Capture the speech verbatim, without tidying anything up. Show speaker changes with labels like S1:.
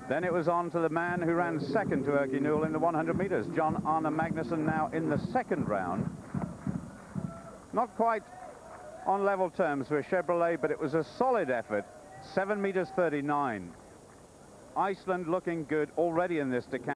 S1: Then it was on to the man who ran second to Erki Nool in the one hundred meters. Jón Arnar Magnússon now in the second round. Not quite on level terms with Šebrle, but it was a solid effort. seven meters thirty-nine. Iceland looking good already in this Decathlon.